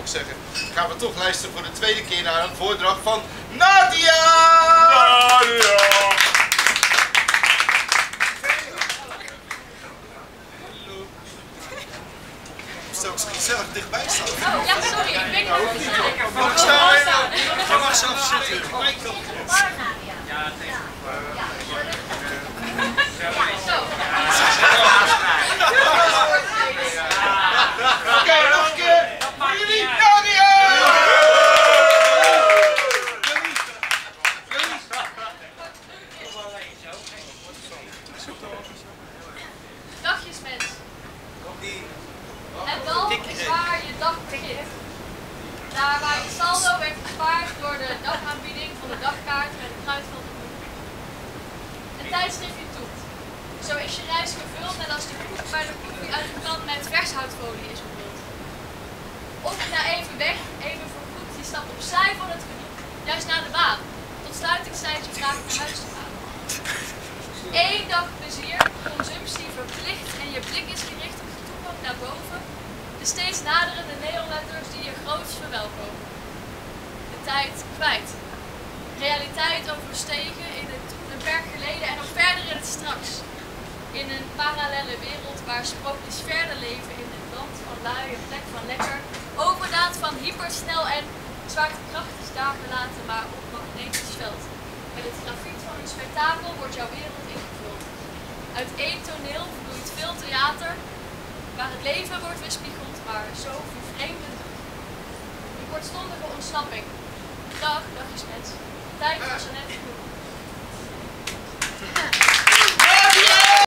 ik zeggen, gaan we toch luisteren voor de tweede keer naar een voordracht van Nadia! Nadia! Straks gezellig dichtbij staan. Oh, ja, sorry, ik weet niet. Mag ik staan even? Je mag zelf zitten. Ja, zo. Oké, nog een keer. Voor jullie, Nadia! Dagjes mensen. Het dal is waar je dag begint. Daar waar je saldo werd gespaard door de dagaanbieding van de dagkaart met het kruid van de boek. Een tijdschriftje toet. Zo is je reis gevuld net als de koek bij de koffie uit de kan met vershoutfolie is gevuld. Of na even weg, even voorgoed, je stapt opzij van het gedoe, juist naar de baan. Tot sluitingstijd je graag naar huis te gaan. 1 dag plezier, consumptie verplicht en je blik is gericht op de toegang naar boven. De steeds naderende neonletters die je groots verwelkomen. De tijd kwijt. Realiteit overstegen in het toen een berg geleden en nog verder in het straks. In een parallelle wereld waar sprookjes verder leven in het land van lui, een plek van lekker, overdaad van hypersnel en zwaartekrachtig dagen laten maar op magnetisch veld. Met het grafiet van een spektakel wordt jouw wereld ingevuld. Uit één toneel vloeit veel theater, waar het leven wordt weerspiegeld, maar zo vervreemdend. Een kortstondige ontsnapping. Dag, dagjes mens. Tijd was er net genoeg.